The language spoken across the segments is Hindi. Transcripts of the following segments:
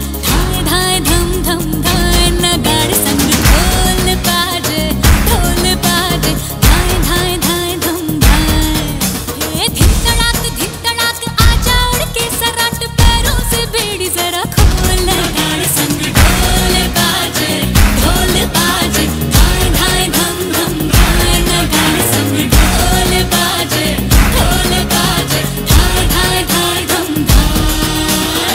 धाय धाय धम धम धाय नगाड़े संग ढोल बाजे धाय धाय धाय धम धाय। धिन तड़ाक आजा उड़ के सराट पैरों से बेड़ी जरा खोल नगाड़े संग ढोल बाजे धाय धाय धम धम धाय नगाड़े संग ढोल बाजे धाय धाय धाय धम धाय।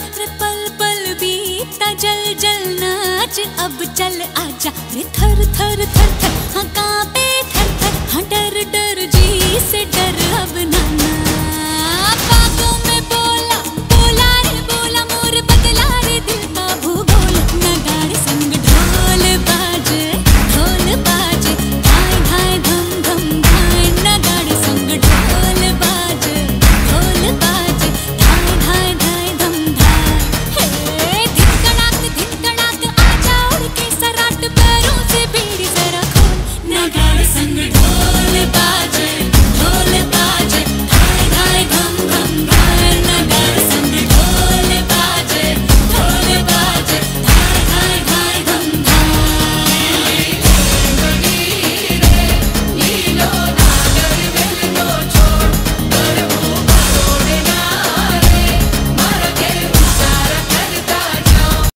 अब चल आजा रे थर थर